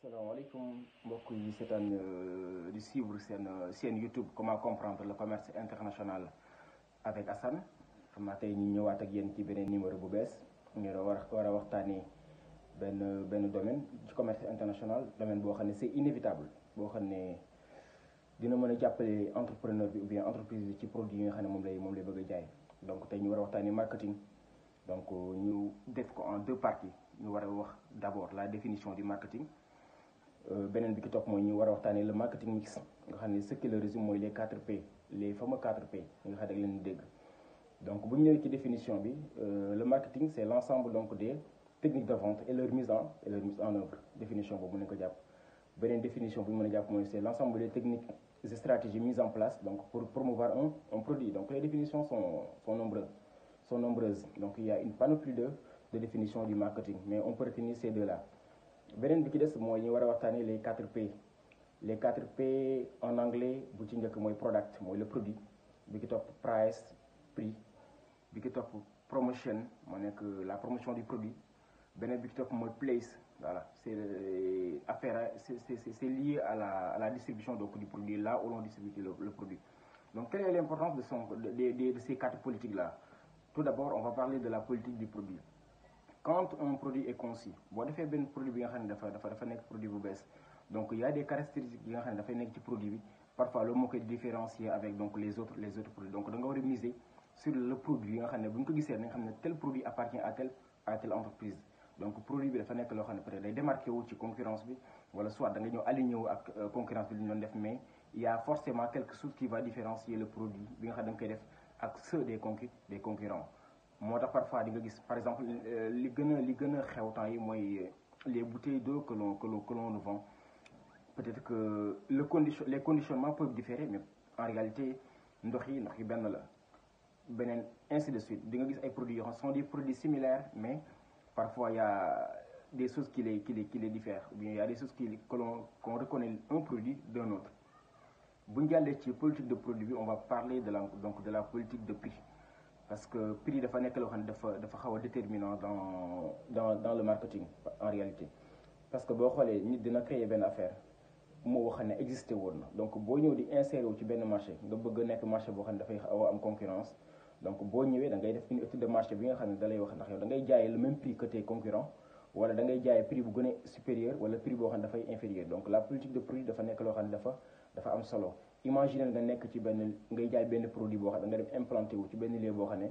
salaamaaleykum mbokk yi seetaan di suivre seen YouTube comment comprendre le commerce international avec Assane xam naa tey ñu ñëwaat ak yéen ci beneen numéro bu bees ñu war a waxtaanee benn domaine ci commerce international domaine boo xam ne c'est inévitable boo xam ne dina mën a jàppale entrepreneur bi ou bien entreprise bi ci produit yi nga xam ne moom lay bëgg a jaay. Donc tey ñu war a waxtaanee marketing donc ñu def ko en deux parties ñu war a wax d'abord la définition du marketing. Beneen bi ki topp mooy ñu war a waxtaanee le marketing mix nga xam ne ce qui le résume mooy les 4P les fameux 4P nga xam ne da leen dégg. Donc bu ñu ñëwee ci définition bi le marketing c'est l'ensemble donc des techniques de vente et leur mise en œuvre définition boobu mën nañu ko jàpp. Beneen définition bu ñu mën a jàpp mooy c'est l'ensemble des techniques et stratégies mises en place donc pour promouvoir un produit. Donc les définitions sont nombreuses donc il y a une panoplie de définitions du marketing mais on peut retenir ces deux-là. Beneen bi ci des mooy ñu war a waxtaanee les 4P les 4P en anglais bu ci njëkk mooy product mooy le produit bi ki topp price prix bi ki topp promotion moo nekk la promotion du produit beneen bi ki topp mooy place voilà c'est affaire c'est lié à la distribution donc du produit là où l'on distribue le produit. Donc quelle est l'importance de ces 4 politiques là? Tout d'abord on va parler de la politique du produit. Quand un produit est conçu boo defee benn produit bi nga xam ne dafa nekk produit bu bees donc il y a des caractéristiques yi nga xam ne dafay nekk ci produit bi parfois loolu moo koy différencier avec donc les autres produits donc da nga war a miser sur le produit yi nga xam ne bu ñu ko gisee nanga xam ne tel produit appartient à telle entreprise. Donc produit bi dafa nekk loo xam ne peut-être day démarqué wu ci concurrence bi wala soit da nga ñëw aligné wu ak concurrence bi li ñu doon def mais il y a forcément quelque chose qui va différencier le produit bi nga xam ne da nga koy def ak ceux des concurrents. Moo tax parfois di nga gis par exemple li gën a xew temps yi mooy les bouteilles d'eau que l'on nous vend. Peut-être que les conditionnements peuvent différer mais en réalité ndox yi benn la beneen ainsi de suite di nga gis ay produits yoo xam sont des produits similaires mais parfois il y a des choses qui les diffèrent ou bien il y a des choses qu'on reconnaît un produit d'un autre. Bu ñu jàllee ci politique de produit bi on va parler de la politique de prix. Parce que prix dafa nekk loo xam ne dafa xaw a déterminant dans le marketing en réalité parce que boo xoolee nit dina créer benn affaire moo xam ne existé woon na donc boo ñëw di insérer wu ci benn marché nga bëgg a nekk marché boo xam ne dafay xaw a am concurrence donc boo ñëwee da ngay def une étude de marché bi nga xam ne da lay wax ndax yow da ngay jaayee le même prix que tes concurrents wala da ngay jaayee prix bu gën a supérieur wala prix boo xam ne dafay inférieur. Donc la politique de prix dafa nekk loo xam ne dafa am solo. Imagine nga nekk ci ngay jaay benn produit boo xam ne nga dem implanté wu ci benn lieu boo xam ne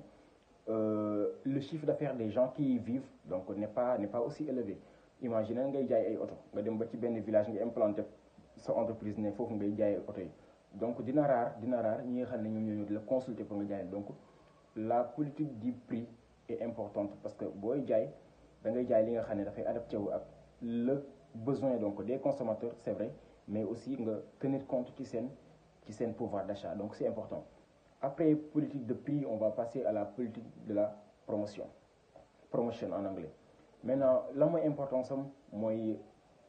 le chiffre d'affaires des gens qui y vivent donc n'est pas aussi élevé. Imagine ngay jaay ay oto nga dem ba ci benn village nga implanté sa entreprise ne foofu ngay jaay oto yi donc dina rare ñi nga xam ne ñoom ñoo di la consulter pour nga jaay. Donc la politique du prix est importante parce que booy jaay da ngay jaay li nga xam ne dafay adapté wu ak le besoin donc des consommateurs c'est vrai mais aussi nga tenir compte ci seen pouvoir d'achat donc c'est important. Après politique de prix on va passer à la politique de la promotion en anglais. Maintenant la mooy importance am mooy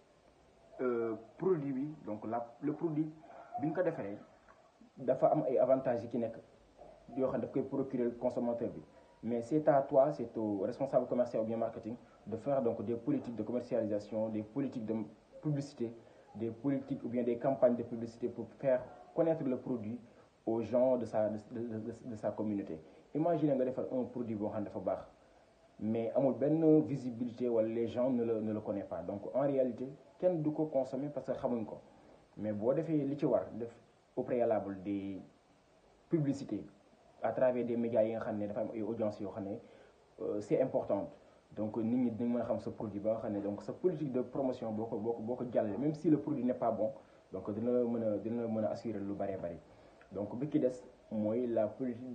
produit bi donc le produit bi ñu ko defaree dafa am ay avantages yi ci nekk yoo xam ne daf koy procurer consommateur bi mais c'est à toi c'est au responsable commercial ou bien marketing de faire donc des politiques de commercialisation des politiques de publicité des politiques ou bien des campagnes de publicité pour faire connaître le produit aux gens de sa communauté. Imagine nga defar un produit boo xam ne dafa baax mais amul benn visibilité wala les gens ne le connaissent pas donc en réalité kenn du ko consommer parce que xamuñ ko mais boo defee li ci war def au préalable des publicités à travers des médias yi nga xam ne dafa am ay audience yoo xam ne c'est important donc nit ñi dinañ mën a xam sa produit ba nga xam ne donc sa politique de promotion boo ko jàllale même si le produit n'est pas bon donc dina mën a assurer lu bëree bëri. Donc bi ki des mooy la politique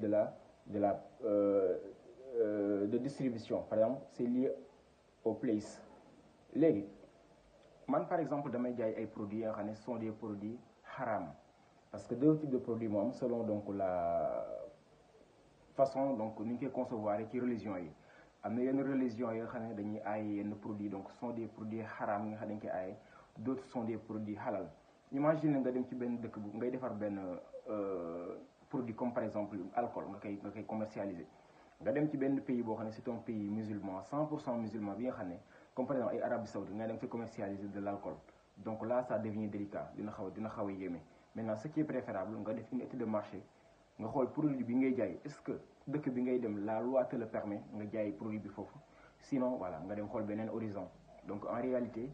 de distribution par exemple c'est lié au place. Léegi man par exemple damay jaay ay produits yoo xam ne ce sont des produits haram parce que deux types de produits moom selon donc la façon donc ni ñu koy concevoir ci religion yi am na yenn religion yoo xam ne dañuy aaye yenn produits donc ce sont des produits haram yi nga xam ne dañ koy aaye d'autres sont des produits halal. Imagine nga dem ci benn dëkk bu ngay defar benn produit comme par exemple alcool nga koy commercialiser nga dem ci benn pays boo xam ne c'est un pays musulman 100% musulman bi nga xam ne comme par exemple ay Arabie Saoudite nga dem fi commercialiser de l'alcool donc là ça devient délicat dina xaw a yéeme. Maintenant ce qui est préférable nga def une étude de marché nga xool produit bi ngay jaay est-ce que dëkk bi ngay dem la loi te le permet nga jaay produit bi foofu, sinon voilà nga dem xool beneen horizon. Donc en réalité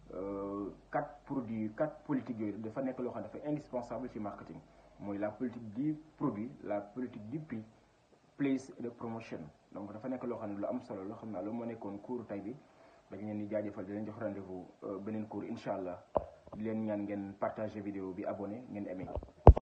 quatre politiques yooyu dafa nekk loo xam dafa indispensable ci marketing, mooy la politique du produit, la politique du prix, place et de promotion. Donc dafa nekk loo xam ne lu am solo loo xam naa loolu moo nekkoon cours tay bi. dañ leen di jaajëfal di leen jox rendez-vous beneen cours incha allah di leen ñaan ngeen partager vidéo bi, abonné ngeen aimé.